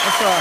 Bonsoir.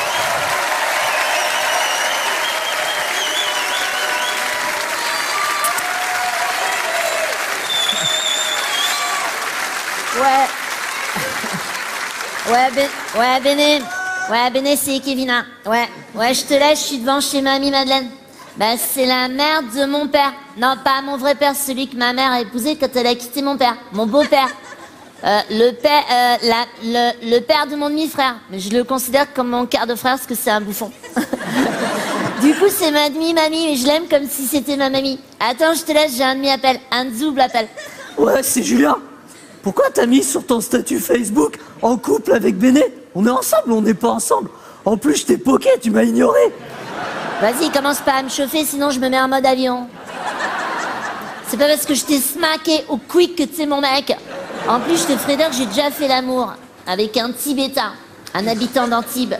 Ouais, Béné. Ouais, Béné, c'est Kevina. Ouais, je te laisse, je suis devant chez mamie Madeleine. Bah, c'est la mère de mon père. Non, pas mon vrai père, celui que ma mère a épousé quand elle a quitté mon père. Mon beau-père. Le père de mon demi-frère. Mais je le considère comme mon quart de frère parce que c'est un bouffon. Du coup, c'est ma demi-mamie, mais je l'aime comme si c'était ma mamie. Attends, je te laisse, j'ai un demi-appel. Un double appel. Ouais, c'est Julien. Pourquoi t'as mis sur ton statut Facebook en couple avec Béné? On est ensemble, on n'est pas ensemble. En plus, je t'ai poké, tu m'as ignoré. Vas-y, commence pas à me chauffer, sinon je me mets en mode avion. C'est pas parce que je t'ai smacké au quick que tu es mon mec. En plus, je te ferai dire que j'ai déjà fait l'amour avec un Tibétain, un habitant d'Antibes.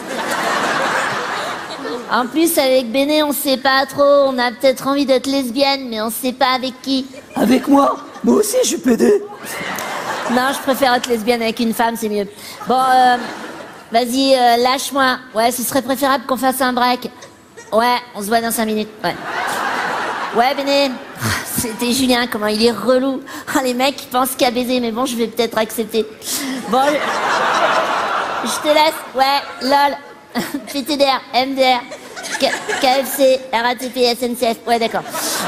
En plus, avec Béné, on sait pas trop. On a peut-être envie d'être lesbienne, mais on sait pas avec qui. Avec moi? Moi aussi, je suis pédé. Non, je préfère être lesbienne avec une femme, c'est mieux. Bon, vas-y, lâche-moi. Ouais, ce serait préférable qu'on fasse un break. Ouais, on se voit dans 5 minutes. Ouais, Béné. C'était Julien, comment il est relou. Les mecs, ils pensent qu'à baiser, mais bon, je vais peut-être accepter. Bon, je te laisse. Ouais, lol. PTDR, MDR, KFC, RATP, SNCF. Ouais, d'accord.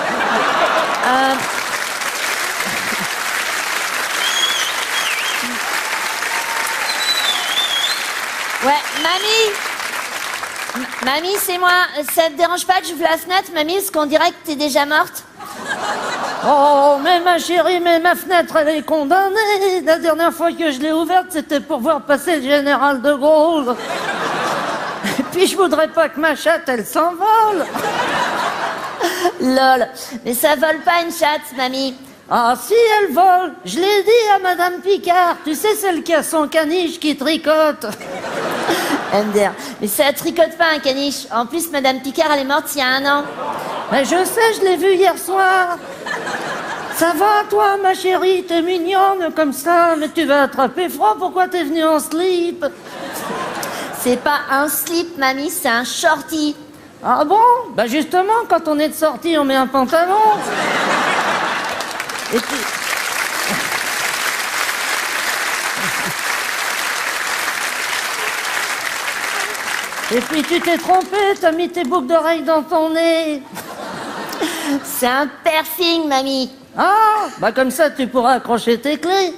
Ouais, mamie, c'est moi. Ça te dérange pas que j'ouvre la fenêtre, mamie, parce qu'on dirait que t'es déjà morte? Oh, mais ma chérie, mais ma fenêtre, elle est condamnée. La dernière fois que je l'ai ouverte, c'était pour voir passer le général de Gaulle. Et puis, je voudrais pas que ma chatte, elle s'envole. Lol, mais ça vole pas une chatte, mamie. Ah si, elle vole. Je l'ai dit à Madame Picard. Tu sais, celle qui a son caniche qui tricote. MDR. Mais ça tricote pas un caniche. En plus, Madame Picard, elle est morte il y a 1 an. Mais je sais, je l'ai vue hier soir. Ça va, toi, ma chérie? T'es mignonne comme ça, mais tu vas attraper froid. Pourquoi t'es venue en slip? C'est pas un slip, mamie, c'est un shorty. Ah bon? Bah justement, quand on est de sortie, on met un pantalon. Et puis... Et puis tu t'es trompé, t'as mis tes boucles d'oreilles dans ton nez. C'est un piercing, mamie. Ah, bah comme ça tu pourras accrocher tes clés.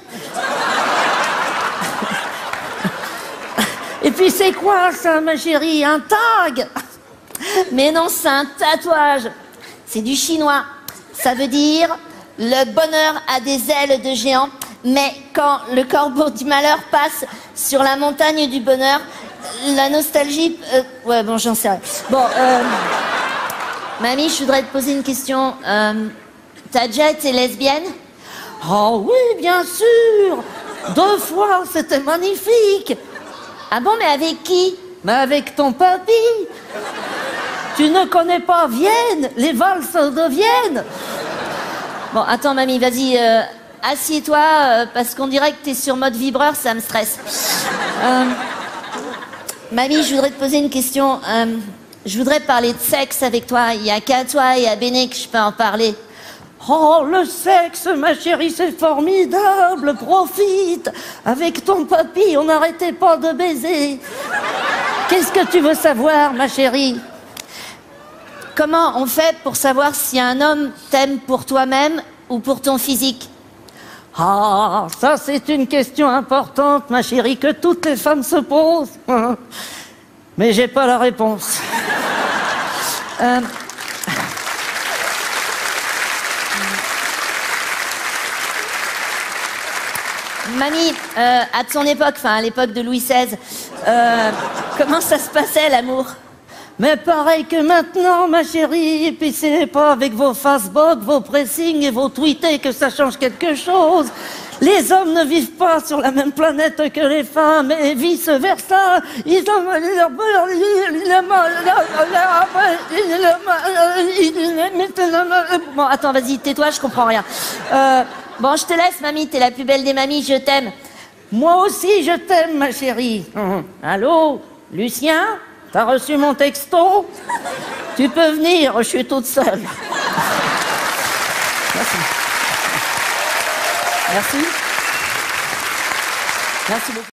Et puis c'est quoi ça, ma chérie? Un tag? Mais non, c'est un tatouage. C'est du chinois. Ça veut dire le bonheur a des ailes de géant, mais quand le corbeau du malheur passe sur la montagne du bonheur, la nostalgie... ouais, bon, j'en sais rien. Bon, mamie, je voudrais te poser une question. T'as déjà été lesbienne? Oh oui, bien sûr. 2 fois, c'était magnifique. Ah bon, mais avec qui? Mais avec ton papy. Tu ne connais pas Vienne, les valses de Vienne? Bon, attends, mamie, vas-y, assieds-toi, parce qu'on dirait que t'es sur mode vibreur, ça me stresse. Mamie, je voudrais te poser une question. Je voudrais parler de sexe avec toi. Il n'y a qu'à toi et à Béné que je peux en parler. Oh, le sexe, ma chérie, c'est formidable. Profite. Avec ton papy, on n'arrêtait pas de baiser. Qu'est-ce que tu veux savoir, ma chérie? Comment on fait pour savoir si un homme t'aime pour toi-même ou pour ton physique? Ah, ça c'est une question importante, ma chérie, que toutes les femmes se posent. Mais j'ai pas la réponse. Mamie, à ton époque, enfin à l'époque de Louis XVI, comment ça se passait l'amour? Mais pareil que maintenant, ma chérie, et puis c'est pas avec vos Facebook, vos pressings et vos tweetés que ça change quelque chose. Les hommes ne vivent pas sur la même planète que les femmes et vice-versa. Bon, attends, vas-y, tais-toi, je comprends rien. Bon, je te laisse, mamie, t'es la plus belle des mamies, je t'aime. Moi aussi, je t'aime, ma chérie. Allô, Lucien? T'as reçu mon texto? Tu peux venir, je suis toute seule. Merci. Merci. Merci beaucoup.